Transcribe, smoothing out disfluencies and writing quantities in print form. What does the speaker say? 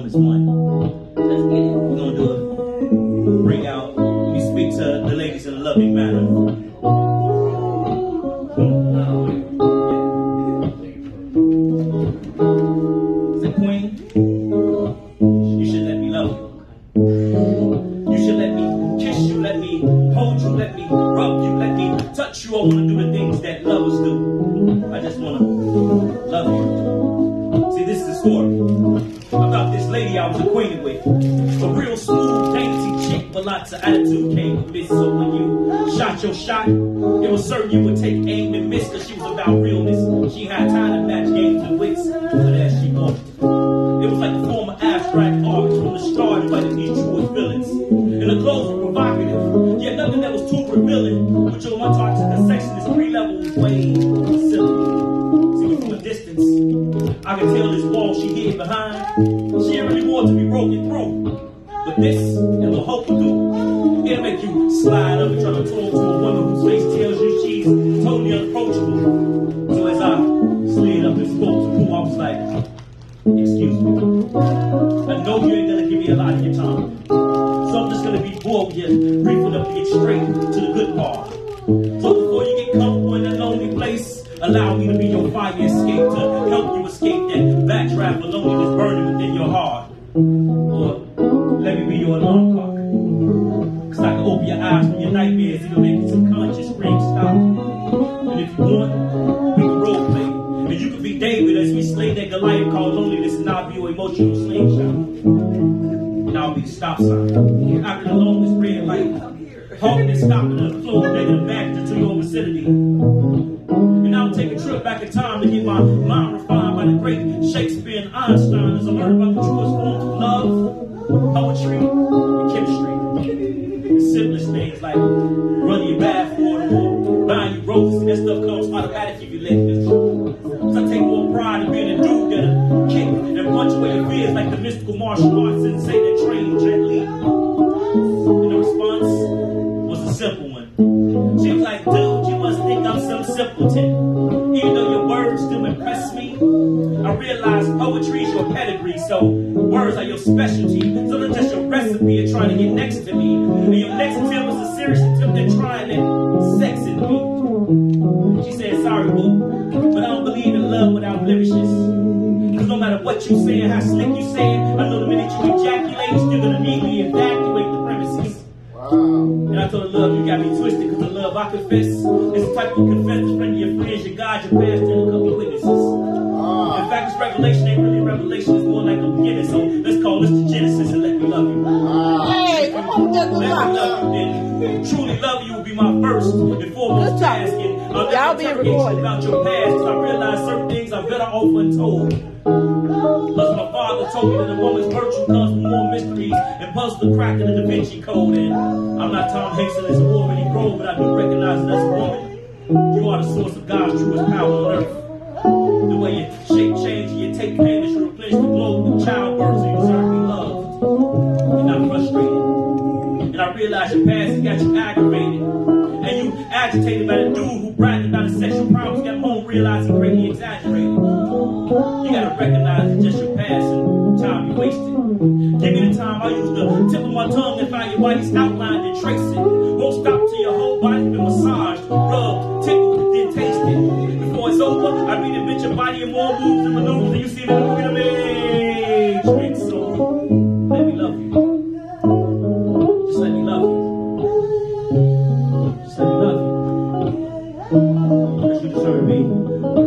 this one. Let's get it. We're gonna do it. Bring out, let me speak to the ladies in a loving manner. Say, Queen, you should let me love you. You should let me kiss you, let me hold you, let me rub you, let me touch you. I want to do the things that lovers do. I just want to love you. See, this is the story about this lady I was acquainted with. A real smooth, dainty chick, but lots of attitude came with this. So when you shot your shot, it was certain you would take aim and miss, because she was about realness. She had time to match games and wits, so that she walked. It was like a form of abstract art from the start, but it needs you as villains. And the clothes were provocative, yet nothing that was too revealing. But your one toxic section is 3 levels way silly. See, from a distance, I could tell this wall she hid behind. She ain't really wanted to be broken through. But this, and the hope will do. It'll make you slide up and try to talk to a woman whose face tells you she's totally unapproachable. So as I slid up and spoke to who, I was like, excuse me, I know you ain't gonna give me a lot of your time. So I'm just gonna be bored with you, brief enough to get straight to the good part. So before you get comfortable in that lonely place, allow me to be your fire escape, to help you escape that backdraft of loneliness burning within your heart. Or let me be your alarm clock, cause I can open your eyes from your nightmares, even make your subconscious scream stop. And if you want, we can role play, and you can be David as we slay that Goliath called loneliness, and I'll be your emotional slingshot. And I'll be the stop sign after the longest red light, halting and stopping the flow of negative back into your vicinity. And I'll take a trip back in time to get my mind refined by the great Shakespeare and Einstein as I learn about the truest forms of love, poetry, and chemistry. The simplest things like running your bath water or buying you roses, that stuff comes automatic if you let it. Cause I take more pride in being a dude that'll kick and punch away your fears like the mystical martial arts and say that train gently. And the response was a simple one. She was like, dude, you must think I'm some simpleton. Even though your words still impress me, I realize poetry is your pedigree, so words are your specialty. So they're just your recipe of trying to get next to me. And your next attempt was a serious attempt at trying that sex in me. She said, sorry, boo, but I don't believe in love without blemishes. Cause no matter what you saying, how slick you saying, I know the minute you ejaculate, you're still gonna immediately evacuate the premises. And I told her, love, you got me twisted, because the love I confess is the type you confess in front of your friends, your God, your pastor, and a couple of witnesses. In fact, this revelation ain't really a revelation, it's more like a beginning, so let's call this the Genesis and let me love you. Hey, come on, let me love you, then truly love you will be my first and foremost task, and I'll never interrogate you about your past, because I realize certain things are better off untold. Plus, my father told me that a woman's virtue comes from more mysteries and puzzles the crack in the Da Vinci Code. And I'm not Tom Hanks in this war when he grow, but I do recognize that as a woman, you are the source of God's truest power on earth. The way you shape, change, and you take pain as you replenish the globe with childbirth, so you deserve to be loved and not frustrated. And I realize your past has got you aggravated, and you agitated by the dude who bragged about his sexual problems, got home realizing greatly exaggerated. You gotta recognize it's just your past and time you wasted. Give me the time, I'll use the tip of my tongue and find your body's outline and trace it. Won't stop till your whole body's been massaged, rubbed, tickled, then tasted. Before it's over, I reinvent your body in more moves and maneuvers than you see in the movie The Matrix. So let me love you. Just let me love you. Just let me love you. Because you deserve me.